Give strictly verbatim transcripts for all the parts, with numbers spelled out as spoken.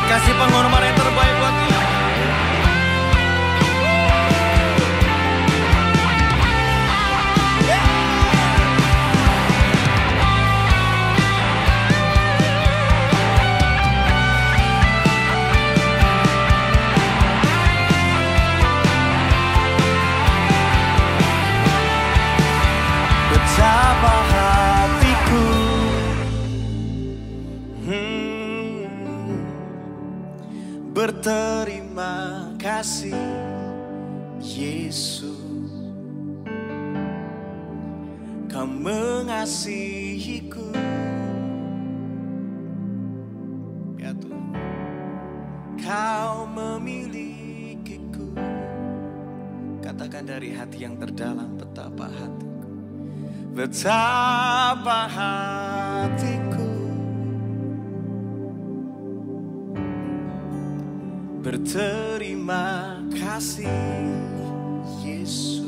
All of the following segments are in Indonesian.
Kasih pengorbanan yang terbaik buat dia. Betapa hatiku hmm, berterima kasih Yesus, Kau mengasihiku. Ya Tuhan, Kau memilikiku. Katakan dari hati yang terdalam, betapa hatiku, betapa hatiku berterima kasih Yesus,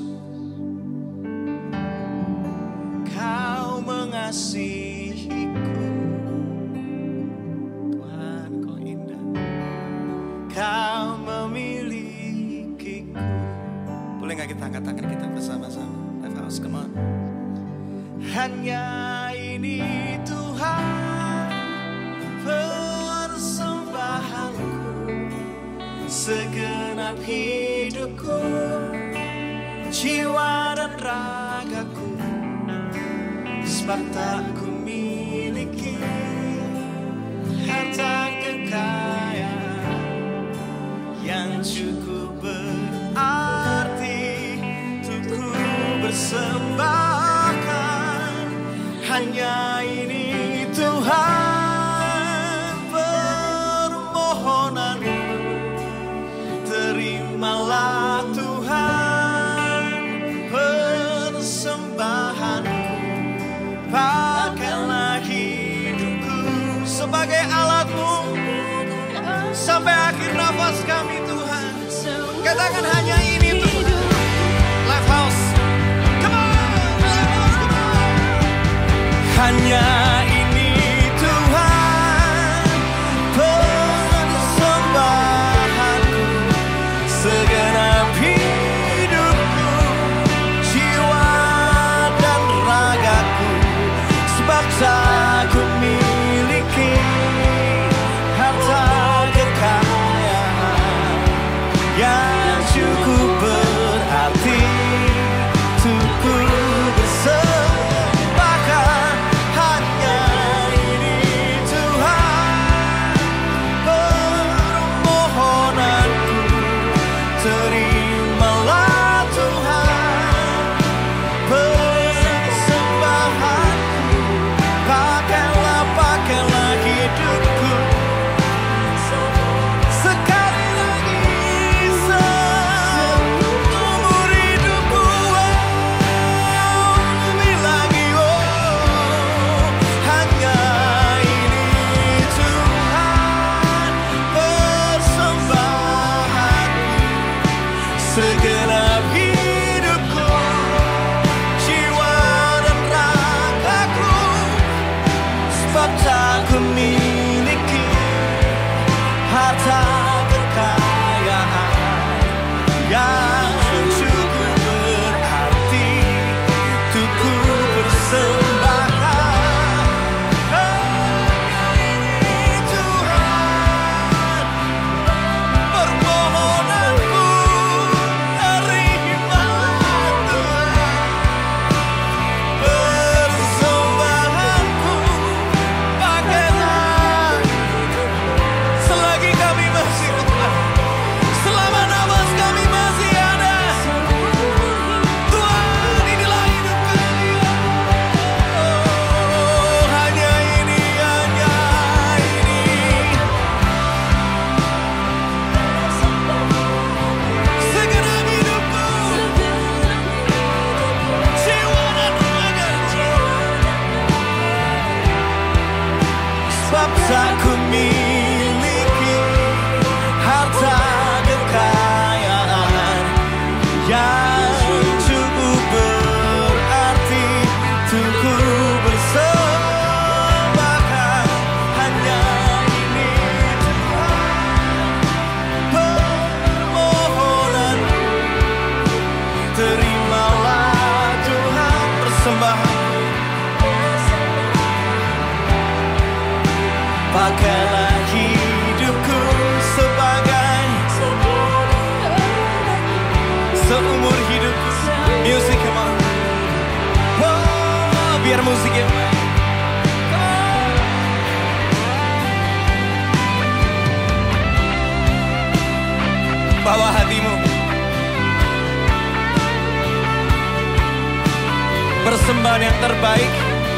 Kau mengasihiku. Tuhan, Kau indah, Kau memilikiku. Boleh gak kita angkat tangan kita bersama-sama? Live House, come on. Hanya ini Tuhan persembahanku, segenap hidupku, jiwa dan ragaku, sebab tak ku miliki harta kekayaan yang cukup berarti untuk ku bersembahkan. Hanya ini Tuhan permohonanku, terimalah Tuhan persembahanku. Pakailah hidupku sebagai alat-Mu sampai akhir nafas kami Tuhan. Katakan hanya ini Tuhan. Live House, come on, Live House, come on. Hanya ini Tuhan persembahanku, segenap hidupku, jiwa dan ragaku, sebab tak ku miliki harta kekayaan yang cukup berarti untuk ku bersembahkan. Hanya Terimalah Tuhan persembahan. Pakailah hidupku sebagai seumur hidupku. Music, come on. Oh, biar musiknya main. Bawa hatimu. Persembahan yang terbaik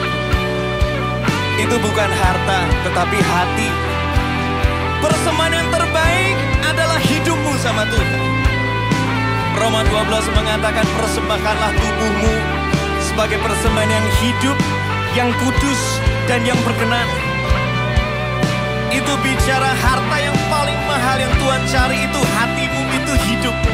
itu bukan harta, tetapi hati. Persembahan yang terbaik adalah hidupmu sama Tuhan. Roma dua belas mengatakan, persembahkanlah tubuhmu sebagai persembahan yang hidup, yang kudus, dan yang berkenan. Itu bicara harta yang paling mahal yang Tuhan cari, itu hatimu, itu hidupmu.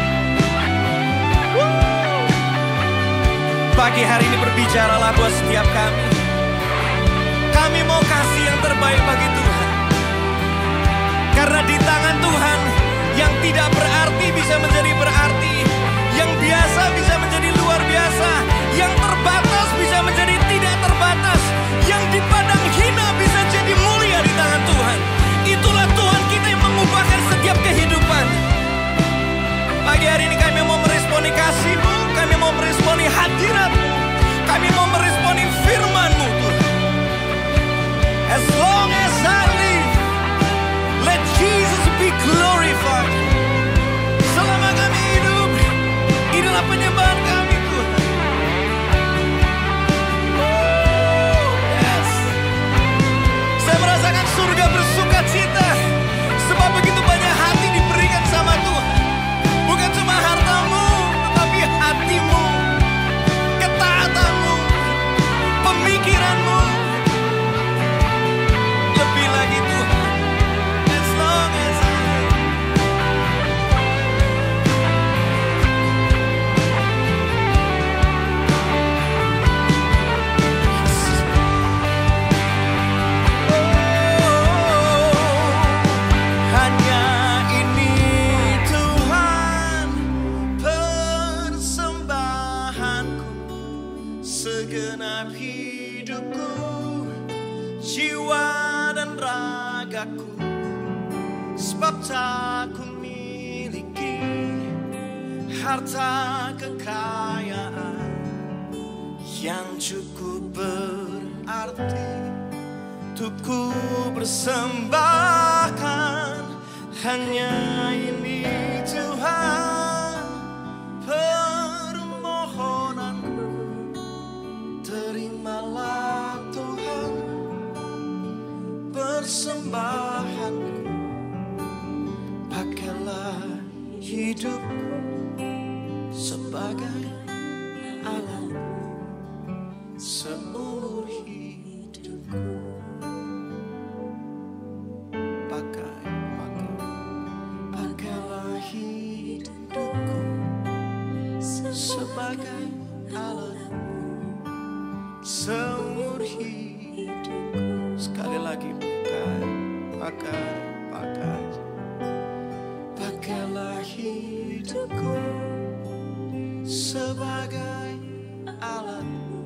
Pagi hari ini berbicaralah buat setiap kami. Kami mau kasih yang terbaik bagi Tuhan. Karena di tangan Tuhan, yang tidak berarti bisa menjadi berarti, yang biasa bisa menjadi luar biasa, yang terbatas bisa menjadi tidak terbatas, yang dipandang hina bisa jadi mulia di tangan Tuhan. Itulah Tuhan kita yang mengubahkan setiap kehidupan. Pagi hari ini kami mau meresponi kasih-Mu, kami mau meresponi hadirat-Mu, kami mau meresponi firman-Mu Tuhan. As long as I live, let Jesus be glorified. Selama kami hidup, inilah penyembahan kami Tuhan. Oh, yes. Saya merasakan surga bersuka cita, sebab begitu banyak hati diberikan sama Tuhan. Bukan cuma hartamu, tetapi hatimu, ketaatanmu, pemikiranmu. Lebih lagi Tuhan, as long as I live. Oh, hanya ini Tuhan persembahanku, segenap hidupku, jiwa dan ragaku, sebab tak ku miliki harta kekayaan yang cukup berarti untuk ku persembahkan. Hanya ini Tuhan permohonanku, terimalah Tuhan persembahanku. Pakailah hidup sebagai alat seumur hidupku. Pakai, pakai, pakailah hidupku sebagai alat seumur hidupku. Sekali lagi, pakai, pakai, pakai. Pakailah hidupku sebagai alat